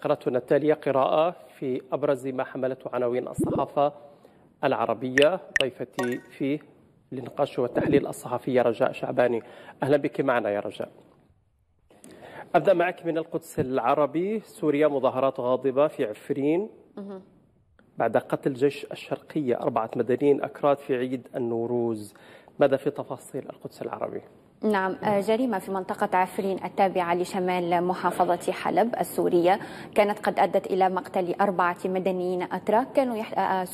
فقرتنا التالية قراءة في أبرز ما حملته عناوين الصحافة العربية. ضيفتي فيه للنقاش والتحليل الصحفية رجاء شعباني. أهلا بك معنا يا رجاء. أبدأ معك من القدس العربي. سوريا مظاهرات غاضبة في عفرين بعد قتل جيش الشرقية 4 مدنيين أكراد في عيد النوروز. ماذا في تفاصيل القدس العربي؟ نعم، جريمة في منطقة عفرين التابعة لشمال محافظة حلب السورية كانت قد أدت إلى مقتل 4 مدنيين أتراك كانوا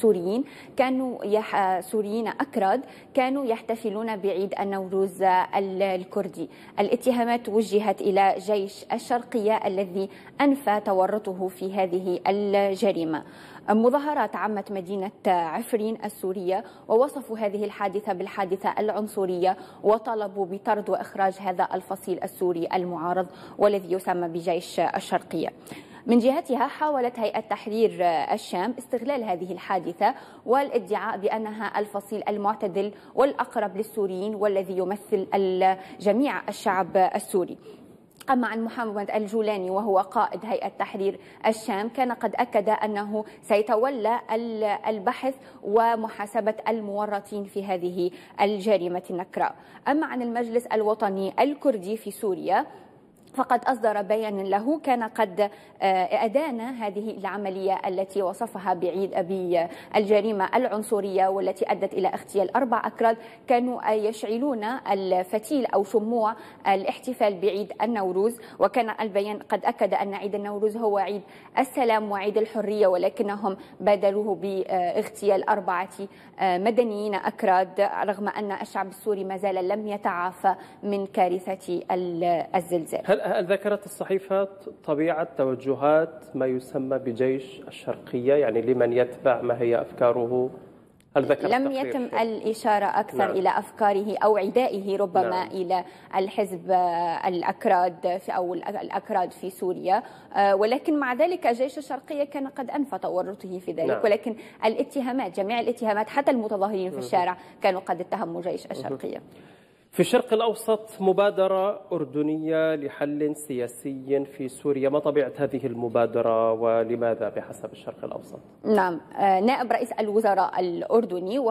سوريين أكراد كانوا يحتفلون بعيد النوروز الكردي. الاتهامات وجهت إلى جيش الشرقية الذي أنفى تورطه في هذه الجريمة. مظاهرات عمت مدينة عفرين السورية ووصفوا هذه الحادثة بالحادثة العنصرية وطلبوا بطرد وإخراج هذا الفصيل السوري المعارض والذي يسمى بجيش الشرقية. من جهتها حاولت هيئة تحرير الشام استغلال هذه الحادثة والادعاء بأنها الفصيل المعتدل والأقرب للسوريين والذي يمثل جميع الشعب السوري. أما عن محمد الجولاني وهو قائد هيئة تحرير الشام كان قد أكد أنه سيتولى البحث ومحاسبة المورطين في هذه الجريمة النكراء. أما عن المجلس الوطني الكردي في سوريا فقد أصدر بيان له كان قد أدان هذه العملية التي وصفها بالجريمة العنصرية والتي أدت إلى اغتيال 4 أكراد كانوا يشعلون الفتيل أو شموع الاحتفال بعيد النوروز. وكان البيان قد أكد أن عيد النوروز هو عيد السلام وعيد الحرية ولكنهم بادروه باغتيال 4 مدنيين أكراد رغم أن الشعب السوري ما زال لم يتعافى من كارثة الزلزال. هل ذكرت الصحيفة طبيعة توجهات ما يسمى بجيش الشرقية؟ يعني لمن يتبع ما هي أفكاره؟ هل ذكرت لم يتم الإشارة أكثر إلى أفكاره أو عدائه ربما إلى الحزب الأكراد أو الأكراد في سوريا، ولكن مع ذلك جيش الشرقية كان قد أنفى تورطه في ذلك. ولكن الاتهامات جميع الاتهامات حتى المتظاهرين في الشارع كانوا قد اتهموا جيش الشرقية. في الشرق الأوسط مبادرة أردنية لحل سياسي في سوريا. ما طبيعة هذه المبادرة ولماذا بحسب الشرق الأوسط؟ نعم، نائب رئيس الوزراء الأردني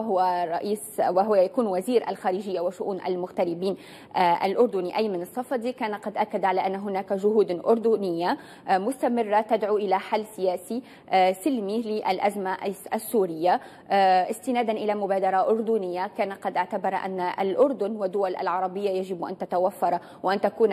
وهو يكون وزير الخارجية وشؤون المغتربين الأردني أيمن الصفدي كان قد أكد على أن هناك جهود أردنية مستمرة تدعو إلى حل سياسي سلمي للأزمة السورية استنادا إلى مبادرة أردنية. كان قد اعتبر أن الأردن ودول العربية يجب أن تتوفر وأن تكون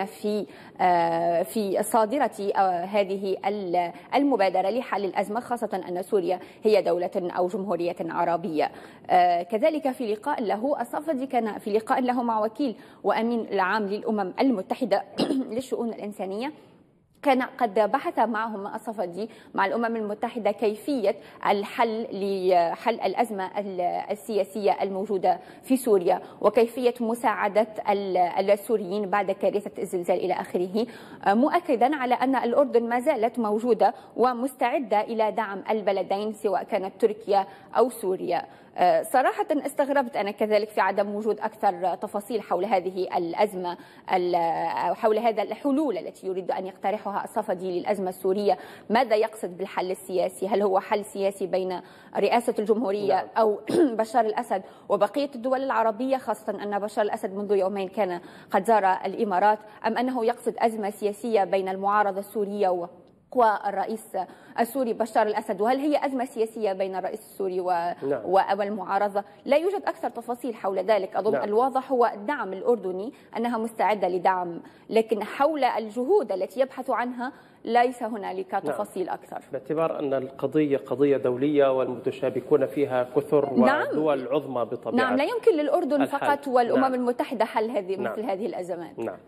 في صادرة هذه المبادرة لحل الأزمة، خاصة أن سوريا هي دولة أو جمهورية عربية. كذلك في لقاء له الصفدي كان في لقاء له مع وكيل وأمين العام للأمم المتحدة للشؤون الإنسانية كان قد بحث معهم الصفدي مع الأمم المتحدة كيفية الحل لحل الأزمة السياسية الموجودة في سوريا وكيفية مساعدة السوريين بعد كارثة الزلزال إلى آخره، مؤكدا على أن الأردن ما زالت موجودة ومستعدة إلى دعم البلدين سواء كانت تركيا أو سوريا. صراحة استغربت أنا كذلك في عدم وجود أكثر تفاصيل حول هذه الأزمة حول هذا الحلول التي يريد أن يقترحها الصفدي للأزمة السورية. ماذا يقصد بالحل السياسي؟ هل هو حل سياسي بين رئاسة الجمهورية أو بشار الأسد وبقية الدول العربية، خاصة أن بشار الأسد منذ يومين كان قد زار الإمارات، أم أنه يقصد أزمة سياسية بين المعارضة السورية والرئيس السوري بشار الأسد؟ وهل هي أزمة سياسية بين الرئيس السوري والمعارضة؟ لا يوجد أكثر تفاصيل حول ذلك. أظن الواضح هو الدعم الأردني أنها مستعدة لدعم، لكن حول الجهود التي يبحث عنها ليس هنالك تفاصيل أكثر، باعتبار أن القضية قضية دولية والمتشابكون فيها كثر ودول عظمى بطبيعة. نعم، لا يمكن للأردن فقط والأمم المتحدة حل مثل هذه الأزمات. نعم.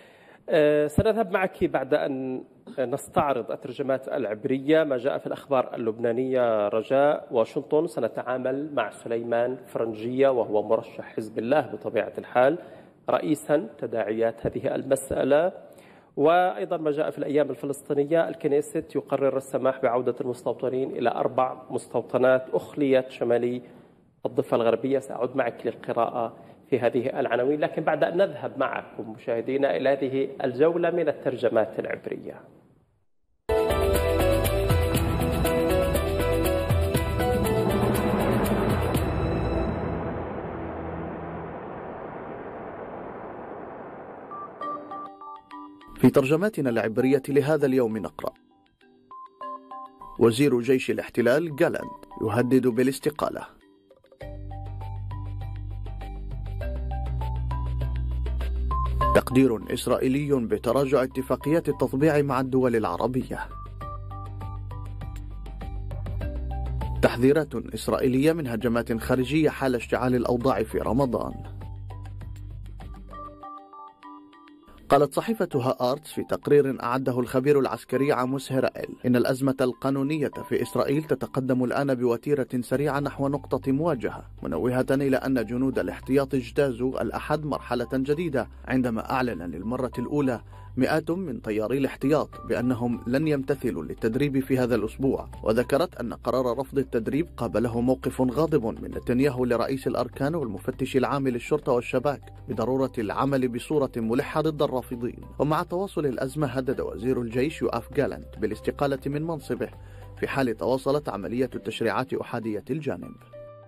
سنذهب معك بعد أن نستعرض الترجمات العبرية ما جاء في الأخبار اللبنانية. رجاء واشنطن سنتعامل مع سليمان فرنجية وهو مرشح حزب الله بطبيعة الحال رئيسا تداعيات هذه المسألة. وأيضا ما جاء في الأيام الفلسطينية الكنيست يقرر السماح بعودة المستوطنين إلى 4 مستوطنات أخليت شمالي الضفة الغربية. سأعود معك للقراءة في هذه العناوين، لكن بعد أن نذهب معكم مشاهدينا إلى هذه الجولة من الترجمات العبرية. في ترجماتنا العبرية لهذا اليوم نقرأ: وزير جيش الاحتلال جالاند يهدد بالاستقالة. تقدير إسرائيلي بتراجع اتفاقيات التطبيع مع الدول العربية. تحذيرات إسرائيلية من هجمات خارجية حال اشتعال الأوضاع في رمضان. قالت صحيفة هآرتس في تقرير أعده الخبير العسكري عاموس هيرائيل إن الأزمة القانونية في إسرائيل تتقدم الآن بوتيرة سريعة نحو نقطة مواجهة، منوهة إلى أن جنود الاحتياط اجتازوا الأحد مرحلة جديدة عندما أعلن للمرة الأولى مئات من طياري الاحتياط بأنهم لن يمتثلوا للتدريب في هذا الأسبوع. وذكرت أن قرار رفض التدريب قابله موقف غاضب من نتنياهو لرئيس الأركان والمفتش العام للشرطة والشباك بضرورة العمل بصورة ملحة ضد الرافضين. ومع تواصل الأزمة هدد وزير الجيش يوآف جالاند بالاستقالة من منصبه في حال تواصلت عملية التشريعات أحادية الجانب.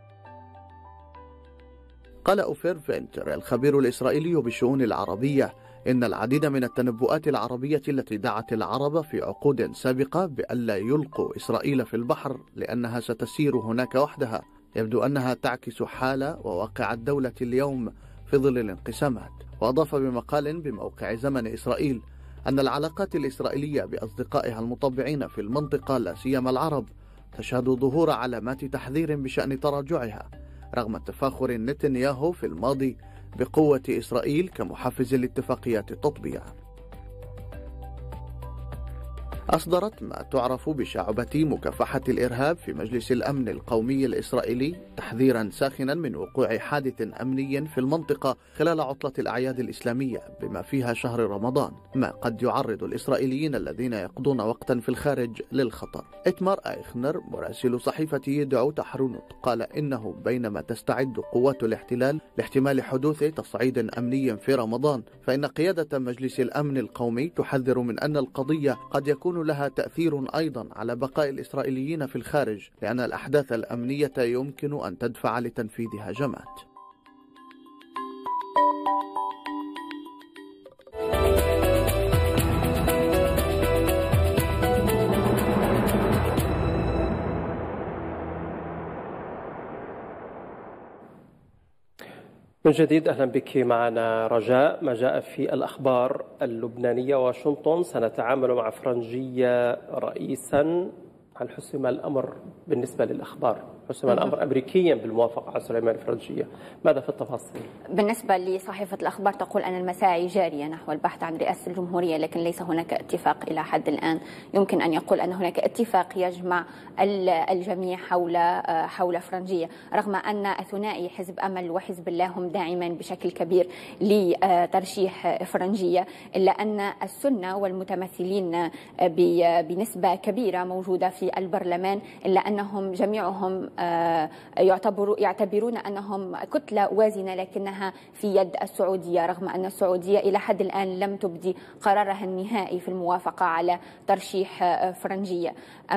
قال أوفير فينتر الخبير الإسرائيلي بالشؤون العربية إن العديد من التنبؤات العربية التي دعت العرب في عقود سابقة بألا يلقوا إسرائيل في البحر لأنها ستسير هناك وحدها يبدو أنها تعكس حال وواقع الدولة اليوم في ظل الانقسامات. وأضاف بمقال بموقع زمن إسرائيل أن العلاقات الإسرائيلية بأصدقائها المطبعين في المنطقة لا سيما العرب تشهد ظهور علامات تحذير بشأن تراجعها رغم التفاخر نتنياهو في الماضي بقوة إسرائيل كمحفز لاتفاقيات التطبيع. أصدرت ما تعرف بشعبة مكافحة الإرهاب في مجلس الأمن القومي الإسرائيلي تحذيرا ساخنا من وقوع حادث أمني في المنطقة خلال عطلة الأعياد الإسلامية بما فيها شهر رمضان، ما قد يعرض الإسرائيليين الذين يقضون وقتا في الخارج للخطر. إتمار آيخنر مراسل صحيفة يدعو تحرنوت قال إنه بينما تستعد قوات الاحتلال لاحتمال حدوث تصعيد أمني في رمضان، فإن قيادة مجلس الأمن القومي تحذر من أن القضية قد يكون لها تأثير أيضا على بقاء الإسرائيليين في الخارج، لأن الأحداث الأمنية يمكن أن تدفع لتنفيذ هجمات. من جديد أهلا بك معنا رجاء. ما جاء في الأخبار اللبنانية: واشنطن سنتعامل مع فرنجية رئيسا. هل حسم الأمر بالنسبة للأخبار؟ حسم الأمر أمريكيا بالموافقة على سليمان الفرنجية، ماذا في التفاصيل؟ بالنسبة لصحيفة الأخبار تقول أن المساعي جارية نحو البحث عن رئاسة الجمهورية، لكن ليس هناك اتفاق إلى حد الآن. يمكن أن يقول أن هناك اتفاق يجمع الجميع حول فرنجية، رغم أن ثنائي حزب أمل وحزب الله هم داعمان بشكل كبير لترشيح فرنجية، إلا أن السنة والمتمثلين بنسبة كبيرة موجودة في البرلمان، إلا أنهم جميعهم يعتبرون أنهم كتلة وازنة لكنها في يد السعودية، رغم أن السعودية إلى حد الآن لم تبدي قرارها النهائي في الموافقة على ترشيح فرنجية.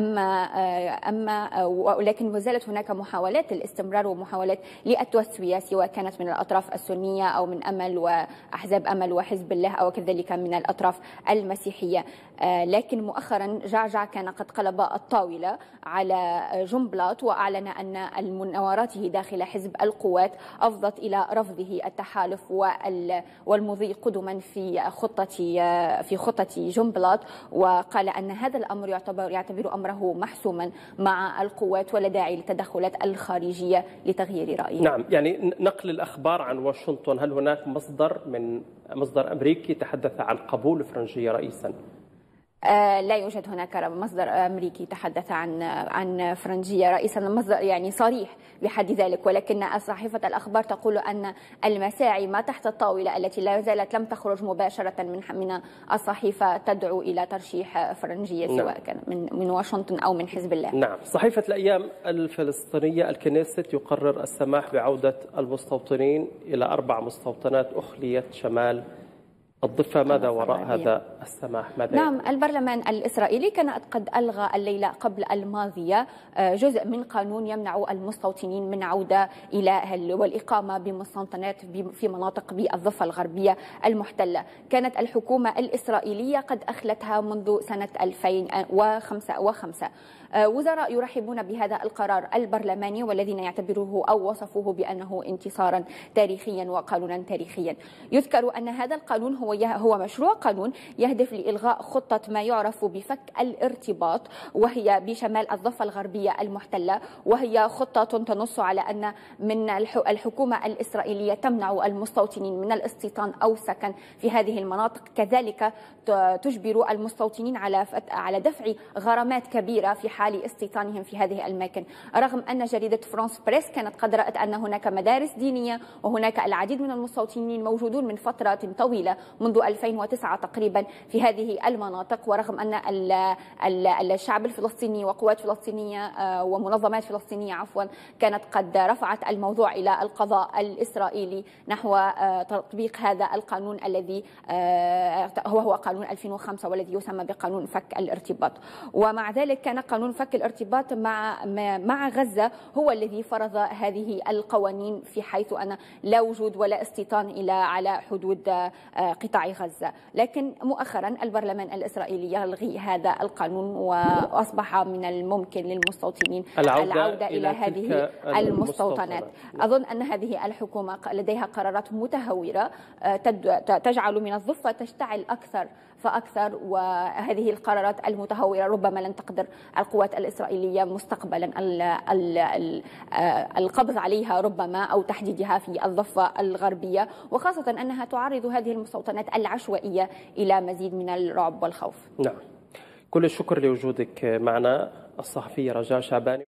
ولكن ما زالت هناك محاولات الاستمرار ومحاولات للتسوية، سواء كانت من الأطراف السنية أو من أمل وأحزاب أمل وحزب الله أو كذلك من الأطراف المسيحية. لكن مؤخرا جعجع كان قد قلب الطاولة على جنبلاط وأعلن أن مناوراته داخل حزب القوات أفضت إلى رفضه التحالف والمضي قدما في خطة جنبلاط، وقال أن هذا الأمر يعتبر أمره محسوما مع القوات ولا داعي للتدخلات الخارجية لتغيير رأيه. نعم، يعني نقل الأخبار عن واشنطن، هل هناك مصدر أمريكي تحدث عن قبول فرنجية رئيسا؟ لا يوجد هناك مصدر أمريكي تحدث عن فرنجية رئيسا، مصدر يعني صريح بحد ذلك، ولكن صحيفة الأخبار تقول أن المساعي ما تحت الطاولة التي لا زالت لم تخرج مباشرة من الصحيفة تدعو إلى ترشيح فرنجية، سواء كان من واشنطن أو من حزب الله. نعم. صحيفة الأيام الفلسطينية: الكنيست يقرر السماح بعودة المستوطنين إلى 4 مستوطنات أخليت شمال الضفة ماذا وراء هذا السماح؟ ماذا نعم، البرلمان الإسرائيلي كان قد ألغى الليلة قبل الماضية جزء من قانون يمنع المستوطنين من عودة إلى والإقامة بمستوطنات في مناطق بالضفة الغربية المحتلة. كانت الحكومة الإسرائيلية قد أخلتها منذ سنة 2005. وزراء يرحبون بهذا القرار البرلماني والذين يعتبروه أو وصفوه بأنه انتصارا تاريخيا وقانونا تاريخيا. يذكر أن هذا القانون هو مشروع قانون يهدف لإلغاء خطة ما يعرف بفك الارتباط، وهي بشمال الضفة الغربية المحتلة، وهي خطة تنص على أن من الحكومة الإسرائيلية تمنع المستوطنين من الاستيطان أو السكن في هذه المناطق، كذلك تجبر المستوطنين على دفع غرامات كبيرة في حال استيطانهم في هذه الأماكن. رغم أن جريدة فرانس بريس كانت قد رأت أن هناك مدارس دينية وهناك العديد من المستوطنين موجودون من فترة طويلة منذ 2009 تقريبا في هذه المناطق، ورغم أن الشعب الفلسطيني وقوات فلسطينية ومنظمات فلسطينية كانت قد رفعت الموضوع إلى القضاء الإسرائيلي نحو تطبيق هذا القانون الذي هو قانون 2005 والذي يسمى بقانون فك الارتباط. ومع ذلك كان قانون فك الارتباط مع غزة هو الذي فرض هذه القوانين، في حيث أن لا وجود ولا استيطان على حدود قطاع غزة. لكن مؤخرا البرلمان الإسرائيلي يلغي هذا القانون، وأصبح من الممكن للمستوطنين العودة إلى هذه المستوطنات. أظن أن هذه الحكومة لديها قرارات متهورة تجعل من الضفة تشتعل أكثر فأكثر، وهذه القرارات المتهورة ربما لن تقدر القوات الإسرائيلية مستقبلا القبض عليها ربما أو تحديدها في الضفة الغربية، وخاصة أنها تعرض هذه المستوطنات العشوائية إلى مزيد من الرعب والخوف. نعم، كل الشكر لوجودك معنا الصحفية رجاء شعباني.